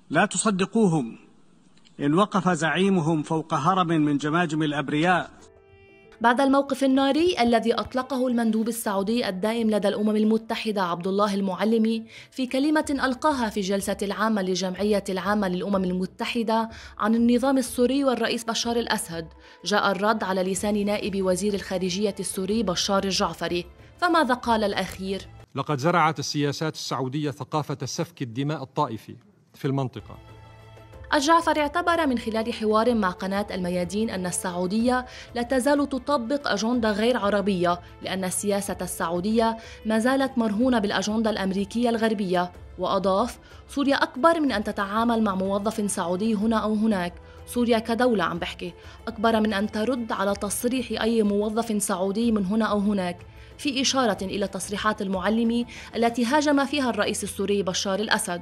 لا تصدقوهم إن وقف زعيمهم فوق هرم من جماجم الأبرياء. بعد الموقف الناري الذي أطلقه المندوب السعودي الدائم لدى الأمم المتحدة عبد الله المعلمي في كلمة ألقاها في الجلسة العامة للجمعية العامة للأمم المتحدة عن النظام السوري والرئيس بشار الأسد، جاء الرد على لسان نائب وزير الخارجية السوري بشار الجعفري. فماذا قال الأخير؟ لقد زرعت السياسات السعودية ثقافة سفك الدماء الطائفي في المنطقة. الجعفري اعتبر من خلال حوار مع قناة الميادين أن السعودية لا تزال تطبق أجندة غير عربية، لأن السياسة السعودية ما زالت مرهونة بالأجندة الأمريكية الغربية. وأضاف: سوريا أكبر من أن تتعامل مع موظف سعودي هنا أو هناك، سوريا كدولة عم بحكي أكبر من أن ترد على تصريح أي موظف سعودي من هنا أو هناك، في إشارة إلى تصريحات المعلمي التي هاجم فيها الرئيس السوري بشار الأسد.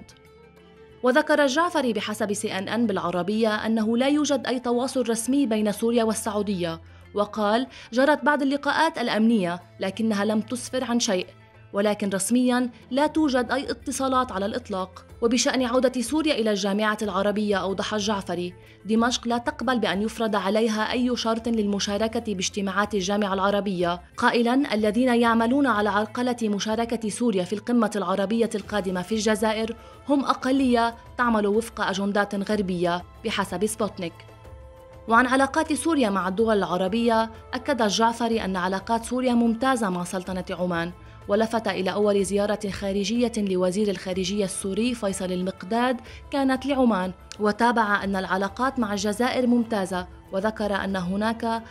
وذكر الجعفري بحسب CNN بالعربية أنه لا يوجد أي تواصل رسمي بين سوريا والسعودية، وقال: جرت بعض اللقاءات الأمنية لكنها لم تسفر عن شيء، ولكن رسمياً لا توجد أي اتصالات على الإطلاق. وبشأن عودة سوريا إلى الجامعة العربية أوضح الجعفري: دمشق لا تقبل بأن يفرض عليها أي شرط للمشاركة باجتماعات الجامعة العربية، قائلاً: الذين يعملون على عرقلة مشاركة سوريا في القمة العربية القادمة في الجزائر هم أقلية تعمل وفق أجندات غربية بحسب سبوتنيك. وعن علاقات سوريا مع الدول العربية، أكد الجعفري أن علاقات سوريا ممتازة مع سلطنة عمان، ولفت إلى أول زيارة خارجية لوزير الخارجية السوري فيصل المقداد كانت لعمان، وتابع أن العلاقات مع الجزائر ممتازة، وذكر أن هناك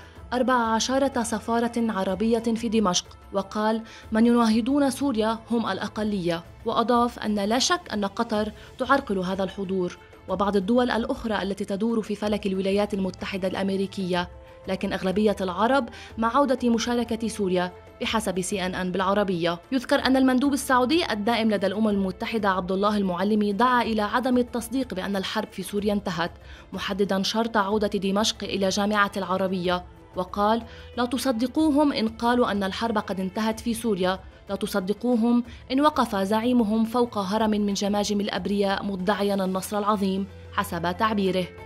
14 سفارة عربية في دمشق، وقال: من يناهضون سوريا هم الأقلية. وأضاف أن لا شك أن قطر تعرقل هذا الحضور وبعض الدول الأخرى التي تدور في فلك الولايات المتحدة الأمريكية، لكن أغلبية العرب مع عودة مشاركة سوريا بحسب CNN بالعربية. يذكر أن المندوب السعودي الدائم لدى الأمم المتحدة عبد الله المعلمي دعا إلى عدم التصديق بأن الحرب في سوريا انتهت، محدداً شرط عودة دمشق إلى جامعة العربية، وقال: لا تصدقوهم إن قالوا أن الحرب قد انتهت في سوريا، لا تصدقوهم إن وقف زعيمهم فوق هرم من جماجم الأبرياء مدعياً النصر العظيم حسب تعبيره.